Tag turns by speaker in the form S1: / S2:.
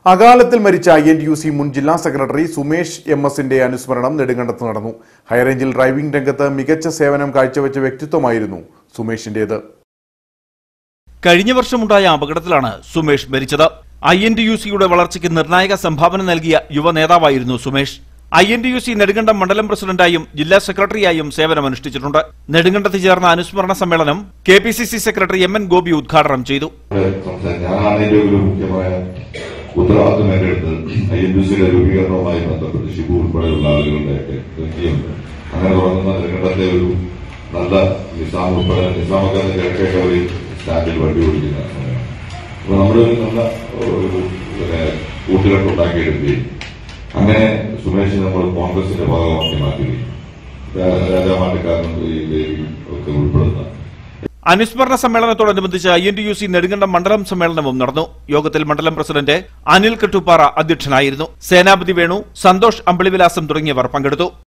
S1: അകാലത്തിൽ മരിച്ച INTUC മുൻ ജില്ലാ സെക്രട്ടറി സുമേഷ് MS-ന്റെ അനുസ്മരണം നെടുങ്കണ്ടത്ത് നടന്നു. ഹൈറേഞ്ചിൽ ഡ്രൈവിംഗ് രംഗത്ത് മികച്ച സേവനം കാഴ്ചവെച്ച വ്യക്തിത്വമായിരുന്നു സുമേഷിന്റേത്.
S2: കഴിഞ്ഞ വർഷമുണ്ടായ അപകടത്തിലാണ് സുമേഷ് മരിച്ചത്. INTUC-യുടെ വളർച്ചയ്ക്ക് നിർണായക സംഭാവന നൽകിയ യുവ നേതാവായിരുന്നു സുമേഷ്. INTUC നെടുങ്കണ്ടം മണ്ഡലം പ്രസിഡന്റായും ജില്ലാ സെക്രട്ടറിയായും സേവനമനുഷ്ഠിച്ചിട്ടുണ്ട്. നെടുങ്കണ്ടത്ത് ചേർന്ന അനുസ്മരണ സമ്മേളനം KPCC സെക്രട്ടറി MN ഗോപി ഉദ്ഘാടനം ചെയ്തു.
S3: ഉത്തരവാദിത്തം ഏറ്റെടുത്ത് INTUC-യുടെ രൂപീകരണവുമായി ബന്ധപ്പെട്ട് ഷിബു ഉൾപ്പെടെയുള്ള ആളുകളുടെ അങ്ങനെ തുടങ്ങുന്ന നെടുങ്കണ്ടത്തെ ഒരു നല്ല നിസാം ഉൾപ്പെടെ നിസാമക്കാരുടെ കിഴക്കേക്കവരി സ്റ്റാൻഡിൽ വണ്ടി ഓടിക്കുന്ന സമയമാണ്. അപ്പൊ നമ്മള് നല്ല ഒരു കൂട്ടുകെട്ടുണ്ടാക്കിയെടുക്കുകയും അങ്ങനെ സുമേഷ് നമ്മൾ കോൺഗ്രസിന്റെ ഭാഗമാക്കി മാറ്റുകയും രാജാമാറ്റക്കാരനും ഒക്കെ ഉൾപ്പെടുന്ന
S2: അനുസ്മരണ സമ്മേളനത്തോടനുബന്ധിച്ച് INTUC നെടുങ്കണ്ടം മണ്ഡലം സമ്മേളനവും നടന്നു. യോഗത്തിൽ മണ്ഡലം പ്രസിഡന്റ് അനിൽ കെട്ടുപ്പാറ അധ്യക്ഷനായിരുന്നു. സേനാപതി വേണു, സന്തോഷ് അമ്പിളിവിലാസം തുടങ്ങിയവർ പങ്കെടുത്തു.